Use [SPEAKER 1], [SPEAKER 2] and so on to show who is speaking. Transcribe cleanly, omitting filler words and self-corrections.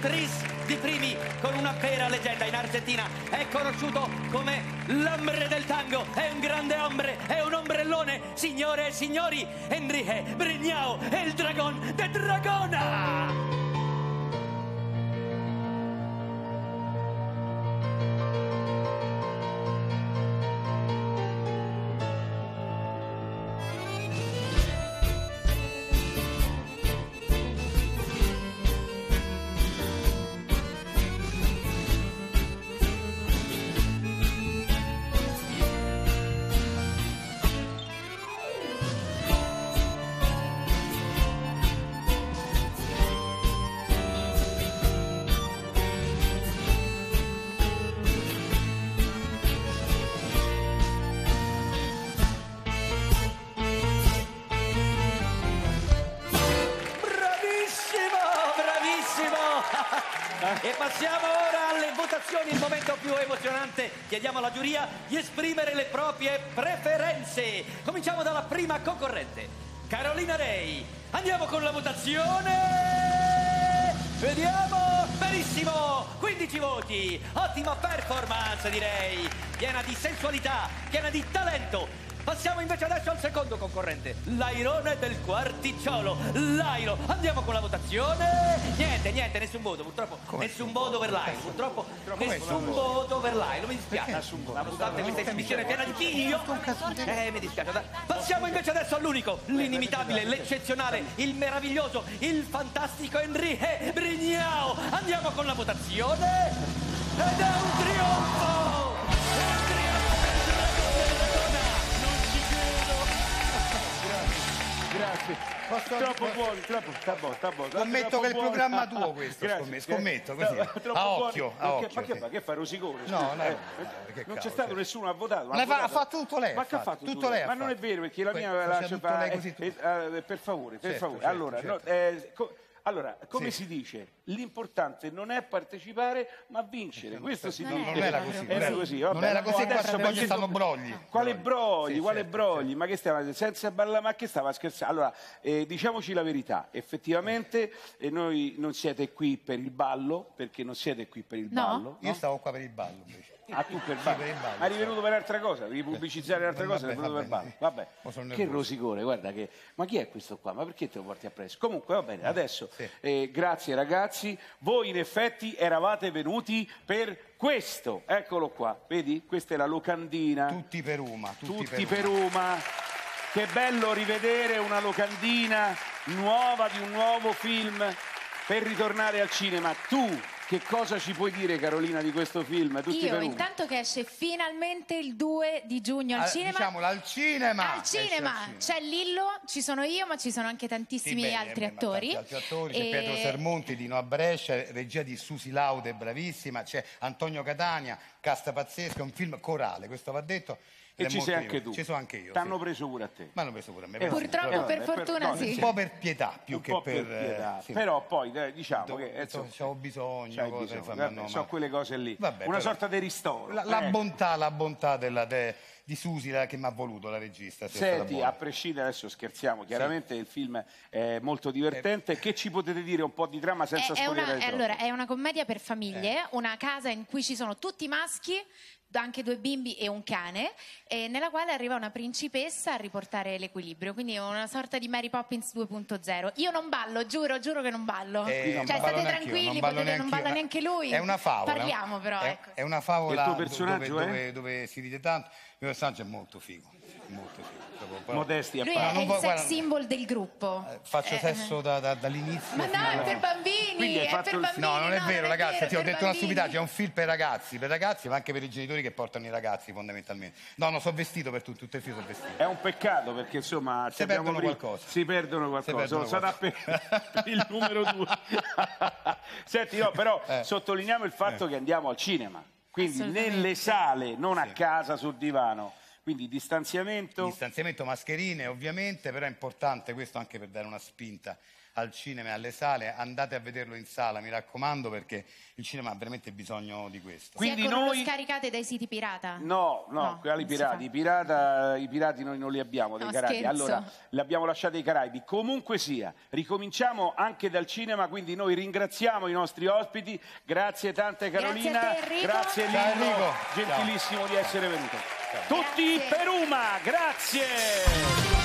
[SPEAKER 1] actriz di primi, con una vera leggenda in Argentina. È conosciuto come l'ombre del tango, è un grande hombre, è un ombrellone. Signore e signori, Enrique Brignao, el dragón de Dragona! E passiamo ora alle votazioni, il momento più emozionante. Chiediamo alla giuria di esprimere le proprie preferenze. Cominciamo dalla prima concorrente, Carolina Rei. Andiamo con la votazione. Vediamo. Benissimo, 15 voti. Ottima performance, direi. Piena di sensualità, piena di talento. Passiamo invece adesso al secondo concorrente, l'Airone del Quarticciolo. L'Airo, andiamo con la votazione. Niente, nessun voto, purtroppo. Nessun voto per l'Airo, purtroppo. Nessun voto per l'Airo, mi dispiace. Nonostante questa esibizione piena di figlio. Mi dispiace. Passiamo invece adesso all'unico, l'inimitabile, l'eccezionale, il meraviglioso, il fantastico Enrique Brignao. Andiamo con la votazione. Ed è un trionfo!
[SPEAKER 2] Grazie. Troppo buoni, troppo. Sta buono.
[SPEAKER 3] Scommetto che è il programma tuo questo, scommetto così. A occhio.
[SPEAKER 2] Che fa rosicone?
[SPEAKER 3] No,
[SPEAKER 2] non c'è stato nessuno ha votato.
[SPEAKER 3] Ha fatto tutto lei.
[SPEAKER 2] Ma che ha fatto tutto lei? Ma non è vero, perché la mia lascia fare. Per favore. Allora, come si dice? L'importante non è partecipare, ma vincere. Questo si dice.
[SPEAKER 3] Non era così.
[SPEAKER 2] Non era così.
[SPEAKER 3] Adesso poi ci stanno brogli.
[SPEAKER 2] Quale brogli? Quale brogli? Ma che stava senza ballare? Ma che stava scherzando? Allora, diciamoci la verità. Effettivamente noi non siete qui per il ballo, perché non siete qui per il ballo.
[SPEAKER 3] Io stavo qua per il ballo invece.
[SPEAKER 2] Ah, tu per ballo? Ma eri venuto per altra cosa? Devi pubblicizzare altre cose? Eri venuto per ballo? Vabbè. Che rosicone, guarda che... Ma chi è questo qua? Ma perché te lo porti appresso? Comunque, va bene, adesso, grazie ragazzi. Voi in effetti eravate venuti per questo. Eccolo qua, vedi? Questa è la locandina.
[SPEAKER 3] Tutti per Uma.
[SPEAKER 2] Tutti per Uma. Che bello rivedere una locandina nuova di un nuovo film per ritornare al cinema. Tu... Che cosa ci puoi dire, Carolina, di questo film?
[SPEAKER 4] Io, intanto che esce finalmente il 2 di giugno al cinema.
[SPEAKER 3] Diciamolo, al cinema!
[SPEAKER 4] Al cinema! C'è Lillo, ci sono io, ma ci sono anche tantissimi altri attori.
[SPEAKER 3] Tanti altri attori. C'è Pietro Sermonti di No a Brescia, regia di Susi Laude, bravissima. C'è Antonio Catania, cast pazzesco, è un film corale, questo va detto.
[SPEAKER 2] E ci sei anche tu.
[SPEAKER 3] Ci sono anche io.
[SPEAKER 2] T'hanno preso pure a te.
[SPEAKER 3] Ma hanno preso pure a me.
[SPEAKER 4] Purtroppo, per fortuna, sì.
[SPEAKER 3] Un po' per pietà, più che per
[SPEAKER 2] pietà. Però poi, diciamo che...
[SPEAKER 3] C'ho bisogno.
[SPEAKER 2] Sono quelle cose lì.
[SPEAKER 3] Vabbè,
[SPEAKER 2] una sorta di ristoro.
[SPEAKER 3] La bontà di Susi che mi ha voluto, la regista.
[SPEAKER 2] Senti, a prescindere, adesso scherziamo, chiaramente il film è molto divertente. Che ci potete dire un po' di trama senza spoilerare troppo?
[SPEAKER 4] Allora, è una commedia per famiglie, una casa in cui ci sono tutti maschi, anche 2 bimbi e un cane, nella quale arriva una principessa a riportare l'equilibrio, quindi è una sorta di Mary Poppins 2.0. Io non ballo, giuro che non ballo. Cioè state tranquilli, non balla neanche lui.
[SPEAKER 3] È una favola.
[SPEAKER 4] Parliamo però, ecco.
[SPEAKER 3] È una favola.
[SPEAKER 2] Il tuo personaggio
[SPEAKER 3] dove si ride tanto. Il mio personaggio è molto figo.
[SPEAKER 2] Modesti a
[SPEAKER 4] lui è il sex symbol del gruppo.
[SPEAKER 3] Faccio sesso dall'inizio.
[SPEAKER 4] Ma no, è per bambini,
[SPEAKER 3] No, non è vero, ragazzi, ti ho detto una stupidaggine, è un film per ragazzi, ma anche per i genitori che portano i ragazzi fondamentalmente. No, sono vestito per tutto il film, sono vestito.
[SPEAKER 2] È un peccato perché insomma
[SPEAKER 3] si perdono qualcosa.
[SPEAKER 2] Si perdono qualcosa. Sarà per il numero 2. Senti, no, però sottolineiamo il fatto che andiamo al cinema, quindi nelle sale, non a casa sul divano. quindi distanziamento.
[SPEAKER 3] Distanziamento, mascherine ovviamente, però è importante questo anche per dare una spinta al cinema e alle sale. Andate a vederlo in sala, mi raccomando, perché il cinema ha veramente bisogno di questo.
[SPEAKER 2] Quindi
[SPEAKER 4] ecco, non
[SPEAKER 2] noi...
[SPEAKER 4] lo scaricate dai siti pirata?
[SPEAKER 2] No, quali pirati? I pirati noi non li abbiamo, dei Caraibi.
[SPEAKER 4] Scherzo.
[SPEAKER 2] Allora, li abbiamo lasciati ai Caraibi. Comunque sia, ricominciamo anche dal cinema, quindi noi ringraziamo i nostri ospiti. Grazie tante Carolina.
[SPEAKER 4] Grazie a te, Enrico.
[SPEAKER 2] Grazie Lino, gentilissimo di essere venuto. Tutti per Uma, grazie.